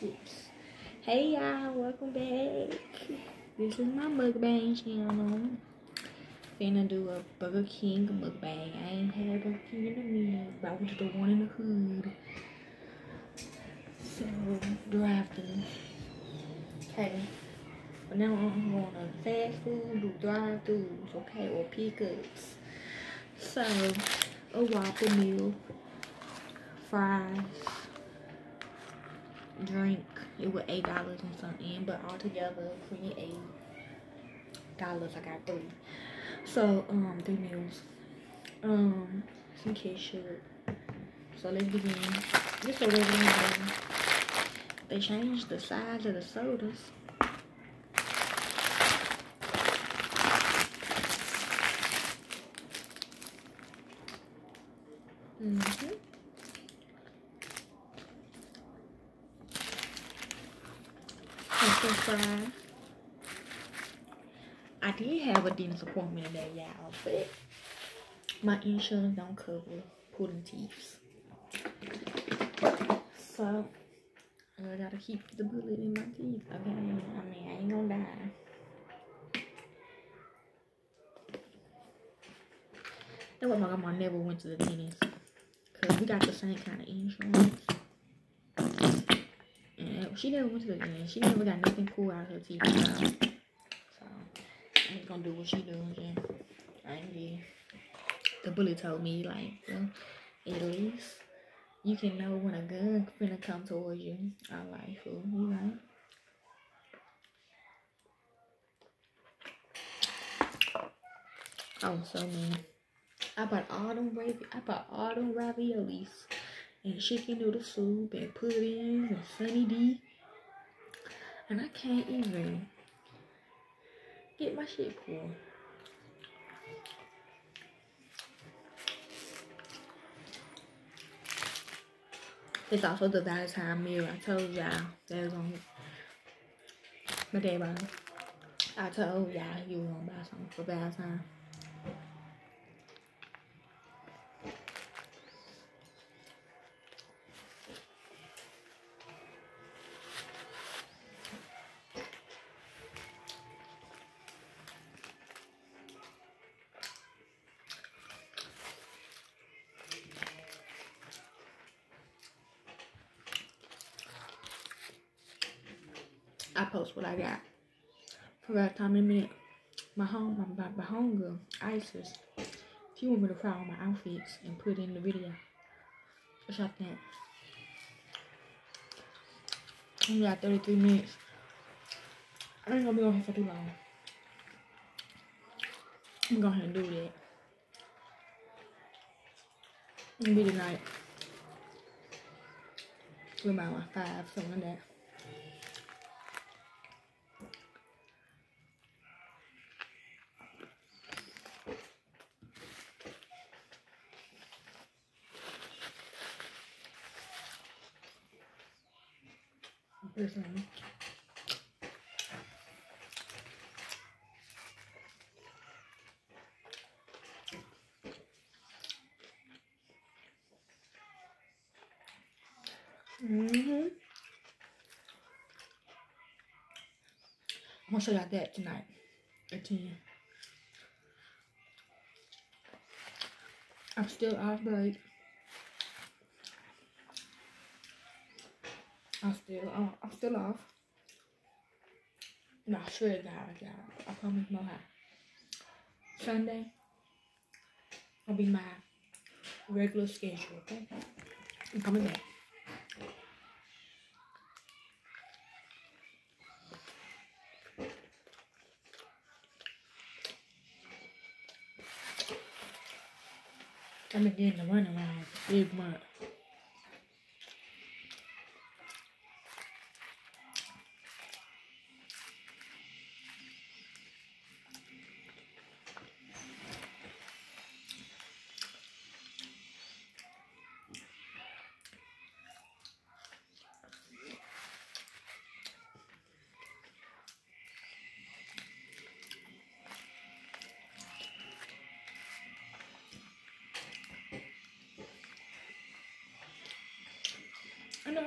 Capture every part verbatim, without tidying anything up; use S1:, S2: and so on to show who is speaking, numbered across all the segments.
S1: Oops. Hey y'all, welcome back. This is my mukbang channel. Finna do a Burger King mukbang. I ain't had Burger King in a minute, but I went to the one in the hood. So, drive through. Okay. But now I'm going to fast food, do drive throughs, okay, or pickups. So, a Whopper meal, fries, drink. It was eight dollars and something, but altogether twenty-eight dollars. I got three. So um, three meals. Um, some ketchup. So let's begin. This soda is They changed the size of the sodas. Mm-hmm. Fries. I did have a dentist appointment today, y'all, but my insurance don't cover pulling teeth. So I gotta keep the bullet in my teeth. Okay, I mean I ain't gonna die. That's why my grandma never went to the dentist, cause we got the same kind of insurance. And she never went to the dentist. She never got nothing pulled out of her teeth. So I'm just gonna do what she doing. Yeah. I ain't did. The bully told me, like, well, at least you can know when a gun finna come towards you. I'm like, fool, you right. I was so mad. I bought all them ravi I bought all them raviolis and chicken noodle soup and puddings and Sunny D. And I can't even get my shit pulled. It's also the Valentine meal. I told y'all that was on my day, bro. I told y'all he was gonna buy something for Valentine. I post what I got for that time in a minute. My home, my, my homegirl, Isis, she want me to try all my outfits and put it in the video. Just like that. We got thirty-three minutes. I ain't gonna be on here for too long. I'm gonna go ahead and do that. It'll be tonight. We're about like five, something like that. This one. Mm-hmm. I'm gonna show y'all that tonight at ten. I'm still off break. I'm still uh, I'm still off. No, I swear to God, y'all. I promise no lie. Sunday will be my regular schedule, okay? I'm coming back. I've been getting the run around big month.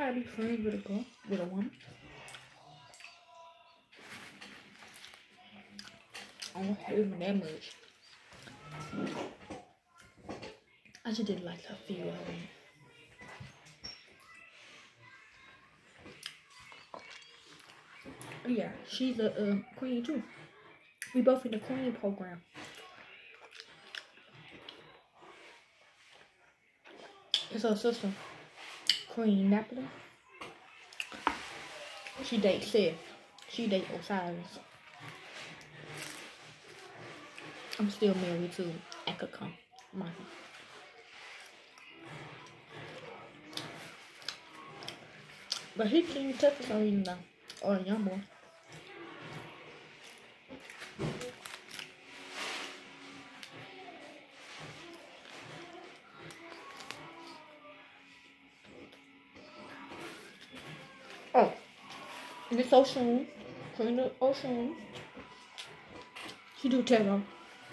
S1: gotta be friends with a girl, with a woman. I don't hate him that much. I just didn't like her feel of him. Yeah, she's a uh, queen too. We both in the queen program. It's her sister, Queen Napoli. She dates Seth. She dates Osiris. I'm still married to Akaka, Michael. But he King Texas on you now. Or a young boy. Oh, Miss Ocean, Queen of Ocean. She do tarot.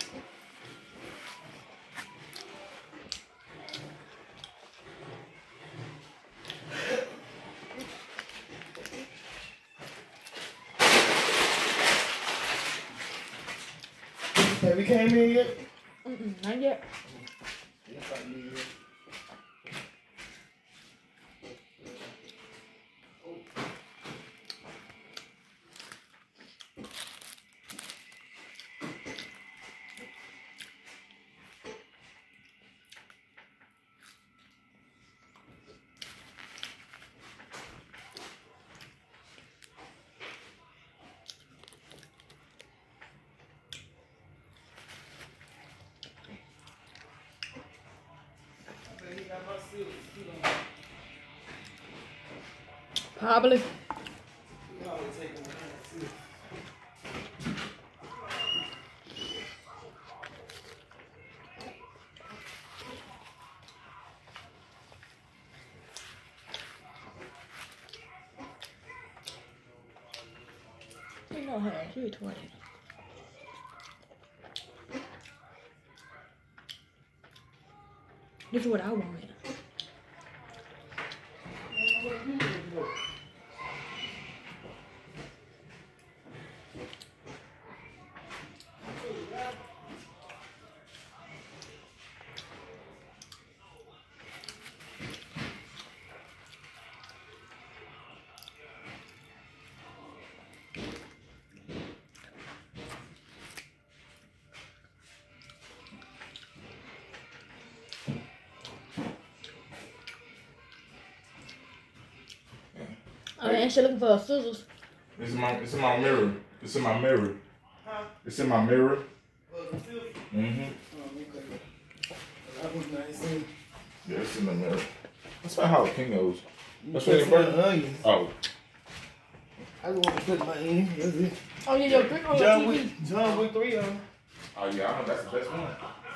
S2: Have you came in yet?
S1: Mm-mm, not yet.
S2: Yes, I did.
S1: Probably. You know her. She's twenty. This is what I wanted. Oh, and she looking for her scissors.
S3: It's in my, it's in my mirror. It's in my mirror.
S2: Huh?
S3: It's in my mirror.
S2: Oh,
S3: Mm-hmm.
S2: okay. That was nice.
S3: Yeah, it's in the mirror. That's my jalapenos. That's
S2: Put
S3: what
S2: some
S3: burger.
S2: onions.
S3: Oh.
S2: I just want to put my in. That's it.
S1: Oh, yeah, your drink on your
S2: John
S1: T V.
S2: Wick, John Wick three of them.
S3: Oh yeah, I know that's the best one.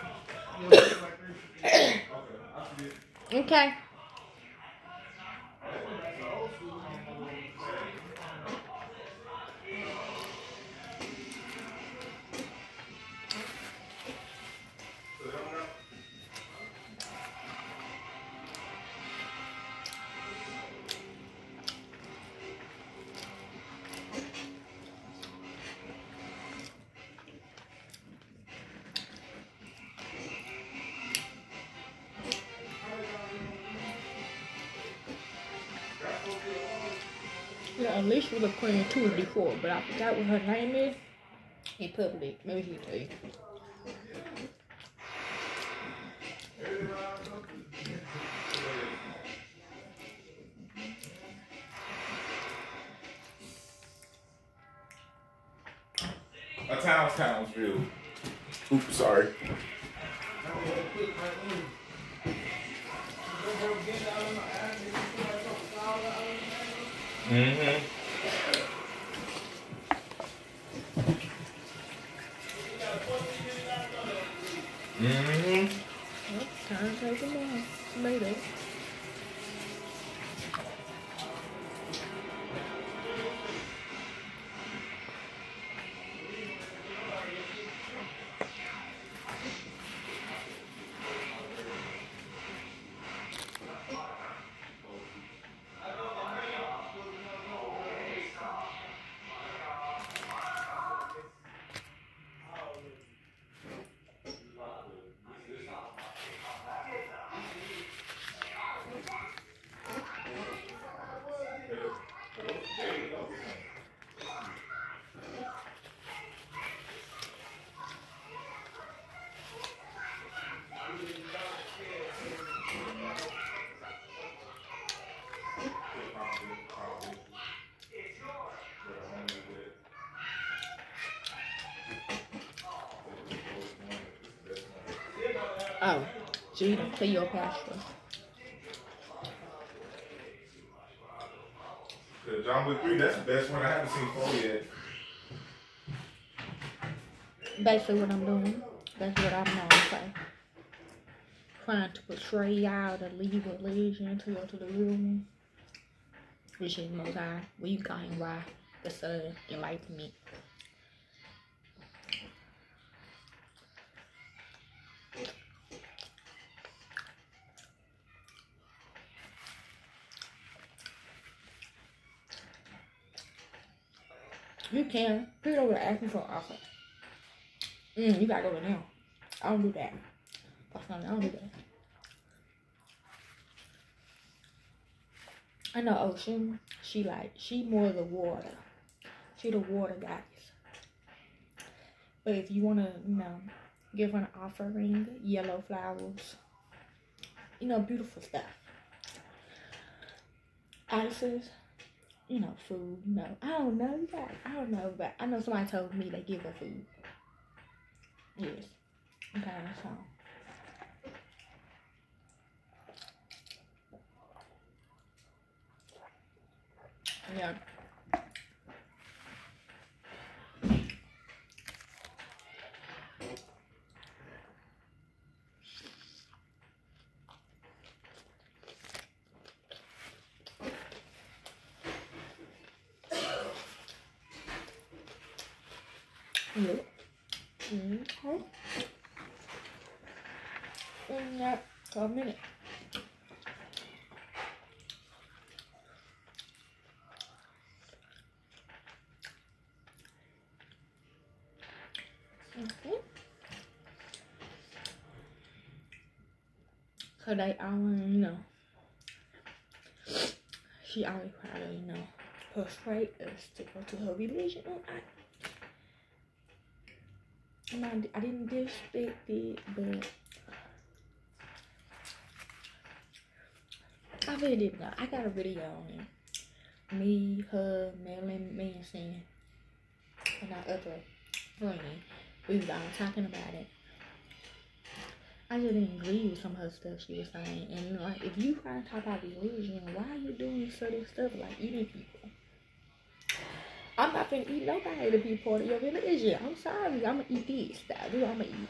S1: Okay. Yeah, Alicia was a queen too before, but I forgot what her name is. In public, maybe she can tell you.
S3: A town's Townsville. Oops, sorry. Mm-hmm. Mm-hmm.
S1: Well, time to take them down. Tomato. Oh, Gina Cleopatra.
S3: The John Wick three, that's the best one. I haven't seen four yet.
S1: Basically what I'm doing. That's what I'm known for. Trying to portray y'all to leave religion to go to the real one. Which is Most High. Well, you call him Ra, the Son, Enlightenment. You can. People over ask me for an offer. Mm, you gotta go to them. I don't do that. Personally, I don't do that. I know Ocean. She like, she more the water. She the water goddess. But if you wanna, you know, give her an offering, yellow flowers, you know, beautiful stuff. Ices, you know, food, no. I don't know, you got, I don't know, but I know somebody told me they give her food. Yes. Okay, so. Yeah. Yep. Mm-hmm. Mm, yep. For a minute. Mm-hmm. Cause they always, you know, she always try to, you know, persuade us to go to her religion. I, I, not, I didn't disrespect it, but I really didn't know. I got a video on it. Me, her, Marilyn Manson, and our other friend. We was all talking about it. I just didn't agree with some of her stuff she was saying. And like, if you trying to talk about religion, why are you doing certain stuff like eating people? I'm not finna eat nobody to be part of your religion. I'm sorry, I'm gonna eat this. That's what I'm gonna eat.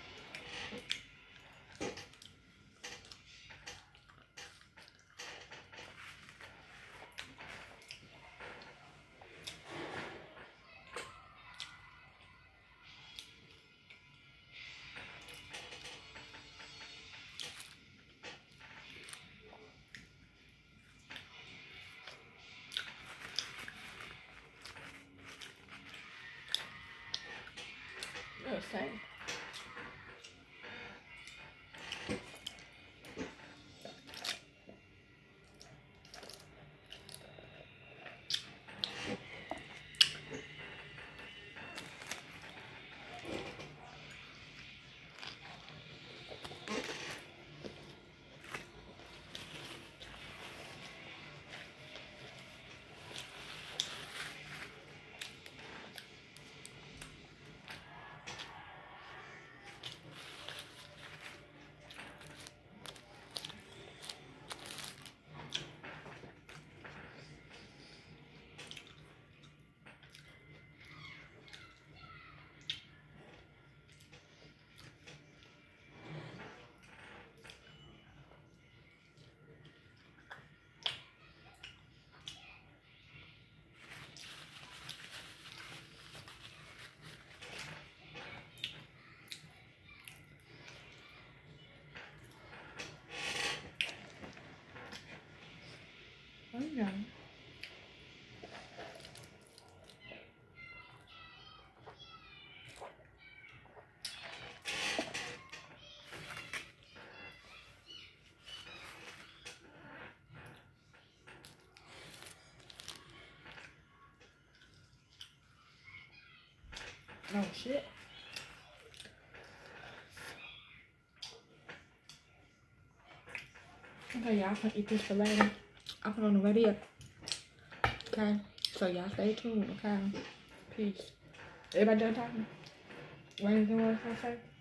S1: No, same. I know. Oh shit. Okay, y'all can eat this for later. I put on the radio. Okay. So y'all stay tuned. Okay. Peace. Everybody done talking? Anything else to say?